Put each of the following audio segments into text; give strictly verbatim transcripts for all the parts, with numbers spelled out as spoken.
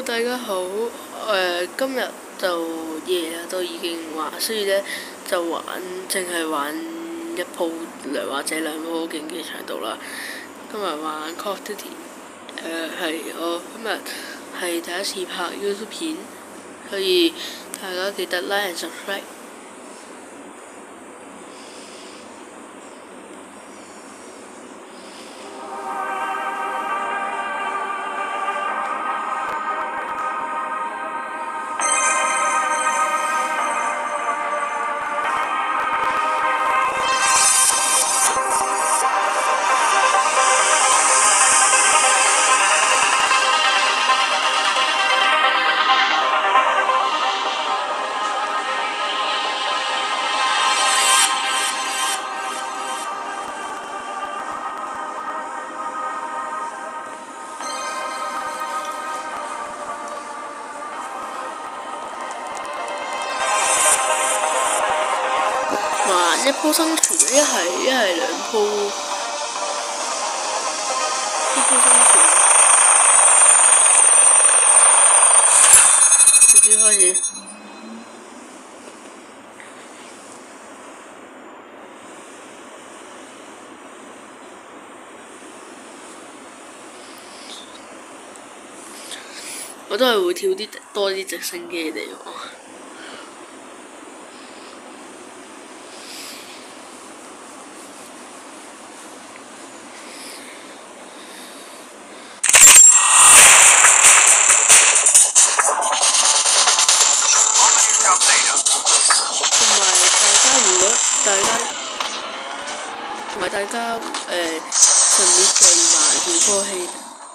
大家好，誒、呃、今日就夜啦，都已經話，所以咧就玩，淨係玩一鋪兩或者兩鋪競技場度啦。今日玩 Call of Duty， 誒、呃、係我今日係第一次拍 YouTube 片，所以大家記得 like and subscribe。玩一鋪生存，一係一係兩鋪，一鋪生存，直接開始。我都係會跳啲多啲直升機嘅地方。大家同埋大家誒順便聚埋條波氣，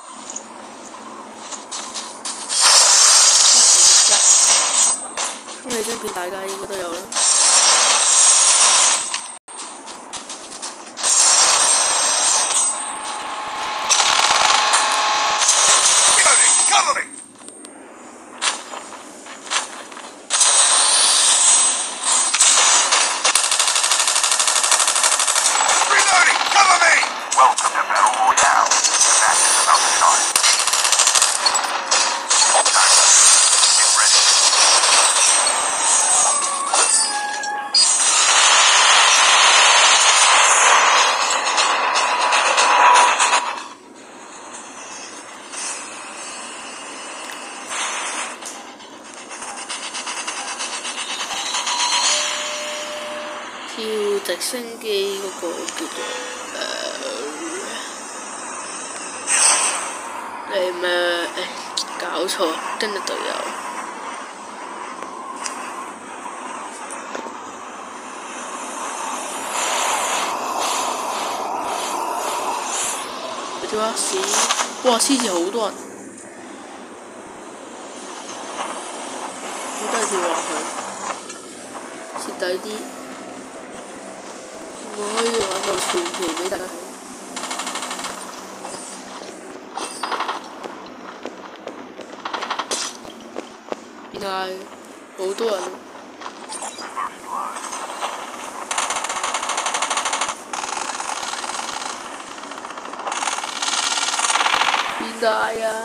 咁你張片大家應該都有啦。跳直升機嗰個叫做誒誒咩誒搞錯，跟住隊友。嗰條屎，哇！獅子好多人，我都係跳落去，蝕底啲。我可以玩到傳奇俾大家睇。變態，好多人。變態啊！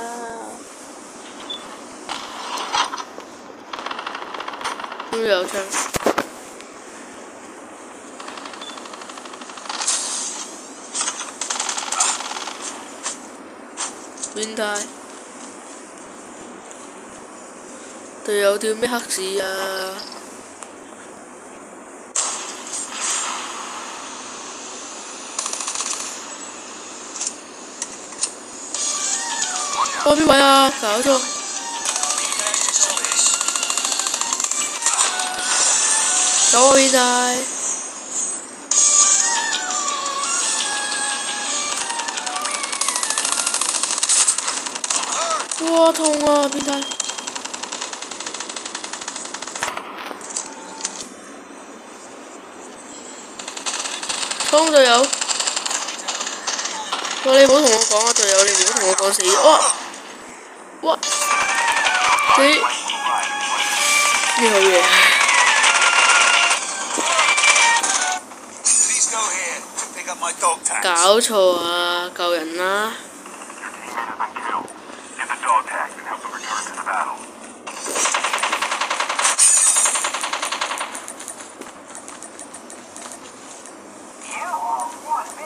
都有槍。變態，隊友跳咩黑市啊？我邊位啊？搞錯！走啊變態！哇痛啊！變態！衝隊友！哇！你唔好同我講啊，隊友！你唔好同我講死！哇！哇！你呢好嘢！搞錯啊！救人啦！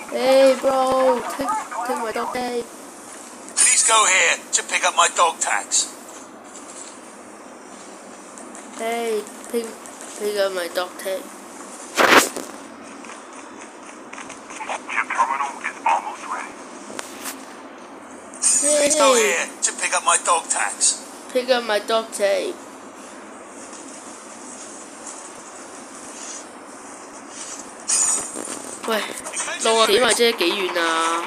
Hey bro, take take my dog tag. Please go here to pick up my dog tags. Hey, pick pick up my dog tag. Chip terminal is almost ready. Hey, Please go here to pick up my dog tags. pick up my dog tag. 喂，路啊幾埋啫？幾遠啊？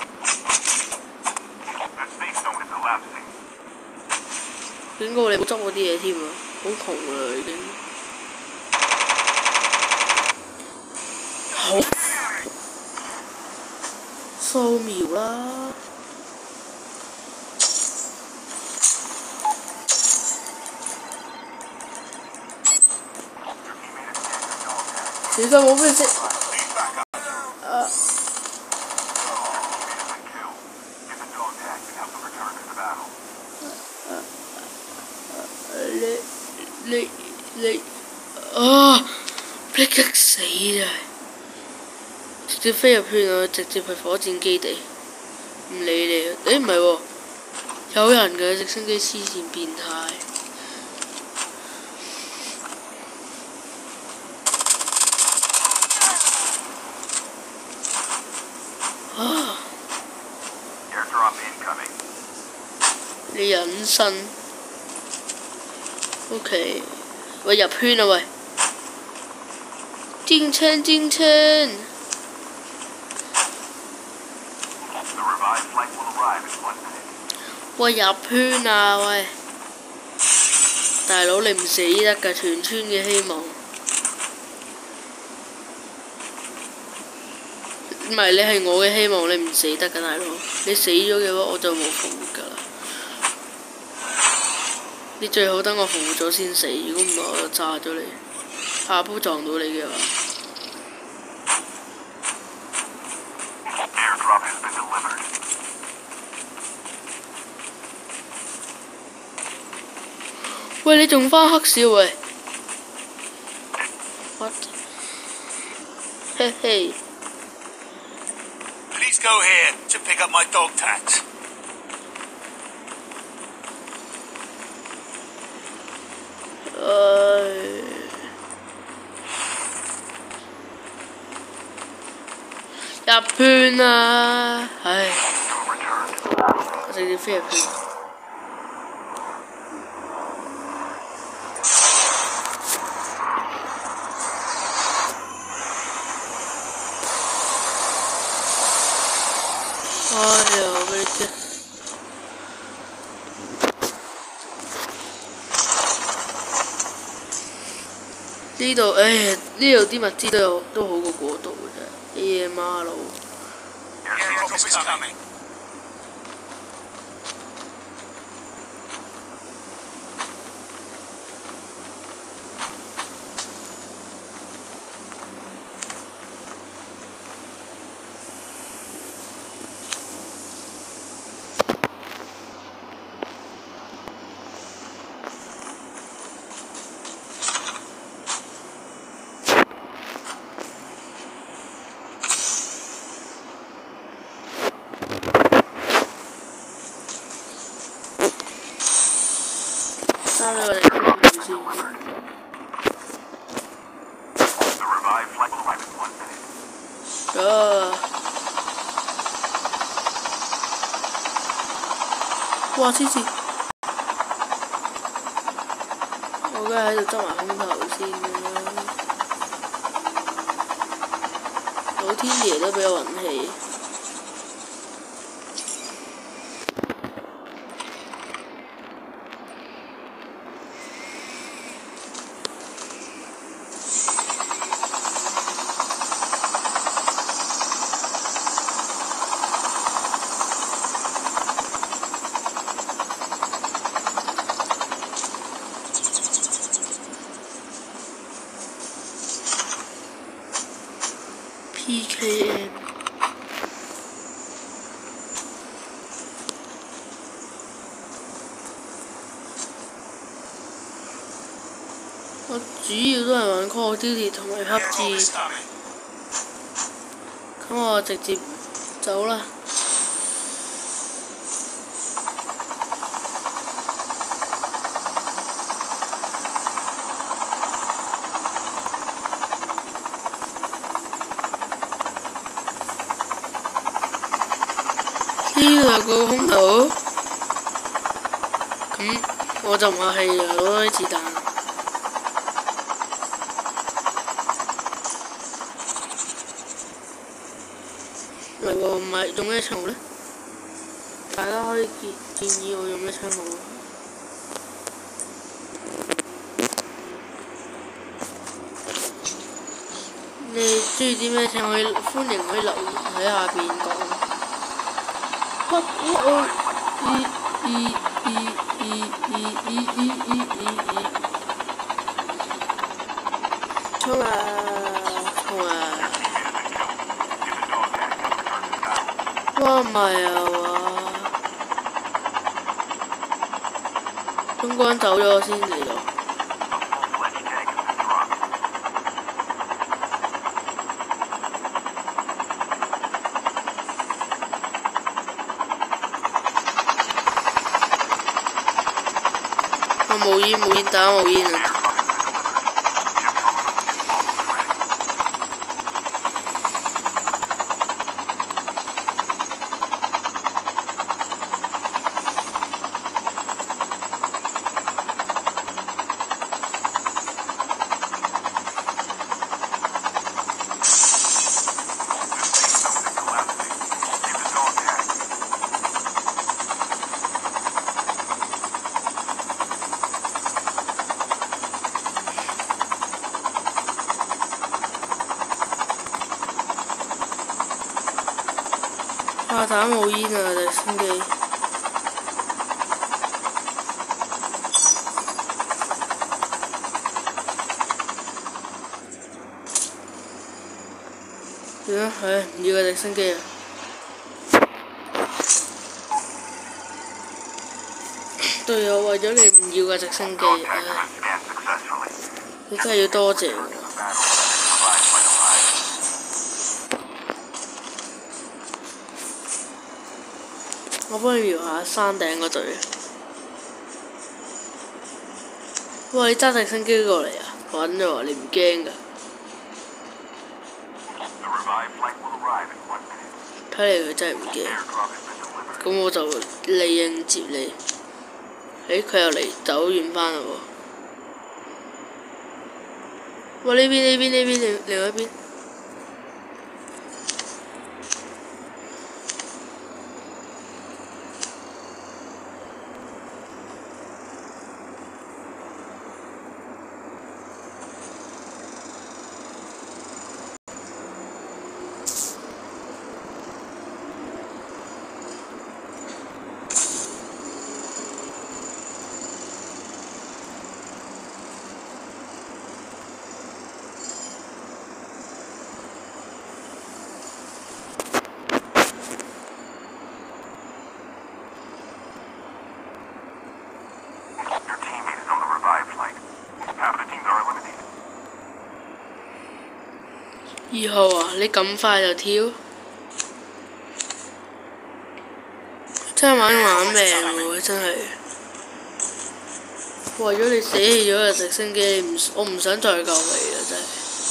The safe zone is collapsing. 警告你唔好執我啲嘢添啊！好窮啊已經。好，掃描啦。小心冇咩色。啊！ 你你你啊！逼激死啊！直接飛入圈啊！直接去火箭基地，唔理你啊！誒唔係喎，有人嘅直升機黐線變態。啊！你隱身 ，OK， 喂入圈啊喂！進圈進圈！喂入圈啊喂！大佬你唔死得㗎，全村嘅希望。唔係你係我嘅希望，你唔死得㗎大佬。你死咗嘅話，我就冇復活㗎啦。你最好等我復活咗先死，如果唔係我就炸咗你。下鋪撞到你嘅話。喂，你仲返黑少喂 ？What？ 嘿嘿。 Please go here to pick up my dog tags. 唉，入圈啊！唉，我直接飛入圈。哎呀，我的天！呢度，唉，呢度啲物資都有都好過嗰度嘅啫。A M R 路。三個人先先。啊！哇！黐線！我梗係喺度執埋空頭先啦。老天爺都俾我運氣。P K M 我主要都係玩 Call of Duty 同埋 P U B G。 咁我直接走啦。呢度有個空投，咁我就唔客氣啦，攞多啲子彈。唔係喎，唔係用咩槍好呢？大家可以建建議我用咩槍好？你中意啲咩槍？可以歡迎可以留言喺下邊講。乜我咦咦咦咦咦咦咦咦咦咦衝啊衝啊！哇唔係啊哇！中關走咗先嚟到。我冇煙冇煙打冇煙啊！啊！打冇煙啊！直升機。點啊？唉，唔要個直升機啊！隊友為咗你唔要個直升機，唉，你真係要多謝我。我幫你瞄下山頂嗰隊。哇！你揸直升機過嚟啊？穩咗喎，你唔驚㗎？睇嚟佢真係唔驚。咁我就嚟應接你。誒，佢又嚟走遠翻啦喎！哇！呢邊呢邊呢邊另另外一邊。二號啊！你咁快就跳，真係玩玩命喎！真係，為咗你捨棄咗個直升機，唔我唔想再救你啦！真係，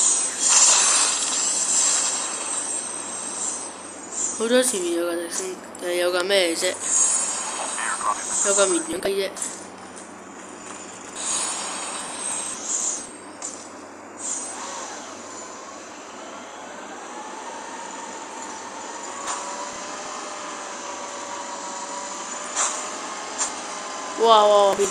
好彩前面有個直升，誒有架咩啫？有架綿羊雞啫。哇哇！變態！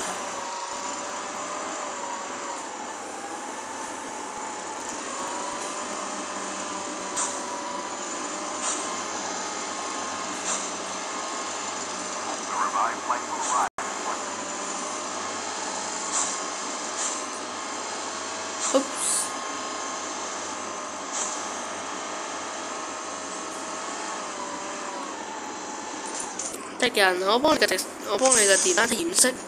敵人，我幫你嘅直，我幫你嘅電單掩飾。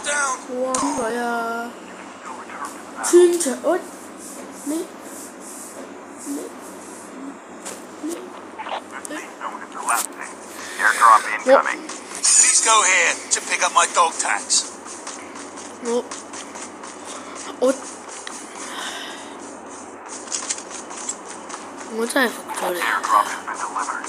down. 哇！邊位啊？穿牆喂咩咩咩？ The safe zone is collapsing. Airdrop incoming. Please go here to pick up my dog tags. 我我我真係服咗你。 Airdrop has been delivered.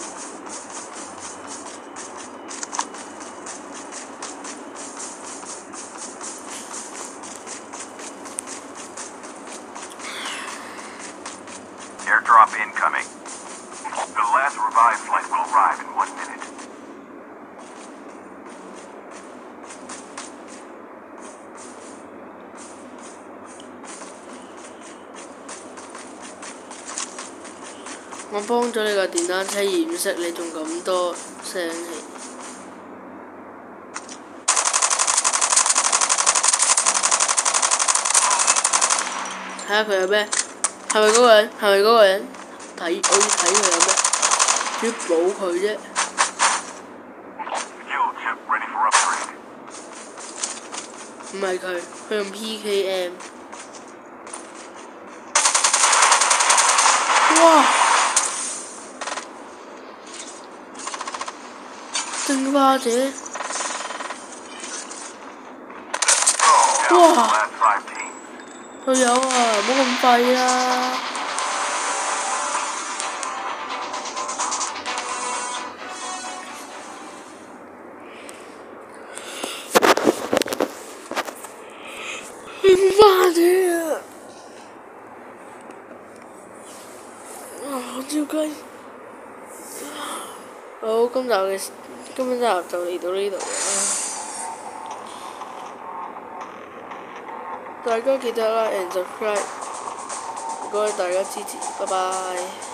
Airdrop incoming. The last revived flight will arrive in one minute. 「我幫咗你架電單車掩飾，你仲咁多聲氣。睇下佢有咩？係咪嗰個人？係咪嗰個人？睇我要睇佢有咩？要補佢啫。 Skill chip ready for upgrade. 唔係佢，佢用 P K M。哇！進化者。哇！ Last five teams. 隊友啊，唔好咁廢啦！進化者啊！啊！照計。好，今集嘅今集就嚟到呢度啦。大家記得 like and subscribe，唔該大家支持，拜拜。